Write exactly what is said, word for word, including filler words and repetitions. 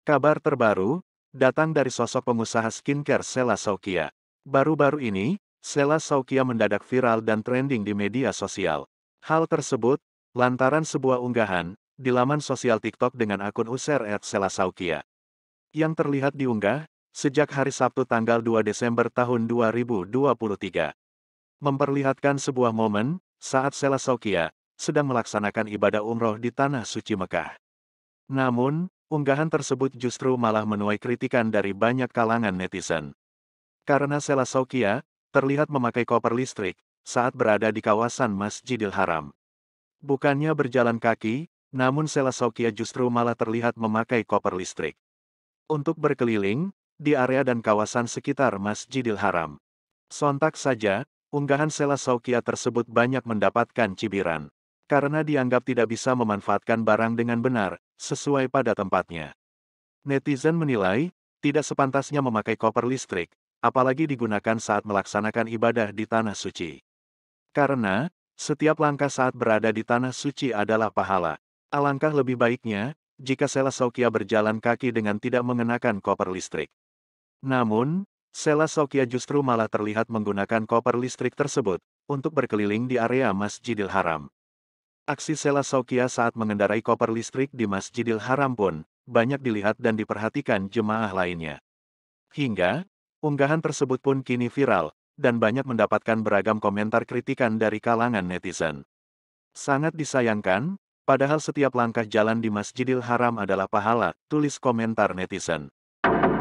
Kabar terbaru, datang dari sosok pengusaha skincare Sheila Shaukia. Baru-baru ini, Sheila Shaukia mendadak viral dan trending di media sosial. Hal tersebut, lantaran sebuah unggahan, di laman sosial TikTok dengan akun user et sheila shaukia. Yang terlihat diunggah, sejak hari Sabtu tanggal dua Desember tahun dua ribu dua puluh tiga. Memperlihatkan sebuah momen, saat Sheila Shaukia, sedang melaksanakan ibadah umroh di Tanah Suci Mekah. Namun, unggahan tersebut justru malah menuai kritikan dari banyak kalangan netizen. Karena Sheila Shaukia, terlihat memakai koper listrik, saat berada di kawasan Masjidil Haram. Bukannya berjalan kaki, namun Sheila Shaukia justru malah terlihat memakai koper listrik. Untuk berkeliling, di area dan kawasan sekitar Masjidil Haram. Sontak saja, unggahan Sheila Shaukia tersebut banyak mendapatkan cibiran. Karena dianggap tidak bisa memanfaatkan barang dengan benar, sesuai pada tempatnya. Netizen menilai, tidak sepantasnya memakai koper listrik, apalagi digunakan saat melaksanakan ibadah di Tanah Suci. Karena, setiap langkah saat berada di Tanah Suci adalah pahala. Alangkah lebih baiknya, jika Sheila Shaukia berjalan kaki dengan tidak mengenakan koper listrik. Namun, Sheila Shaukia justru malah terlihat menggunakan koper listrik tersebut, untuk berkeliling di area Masjidil Haram. Aksi Sheila Shaukia saat mengendarai koper listrik di Masjidil Haram pun, banyak dilihat dan diperhatikan jemaah lainnya. Hingga, unggahan tersebut pun kini viral, dan banyak mendapatkan beragam komentar kritikan dari kalangan netizen. Sangat disayangkan, padahal setiap langkah jalan di Masjidil Haram adalah pahala, tulis komentar netizen.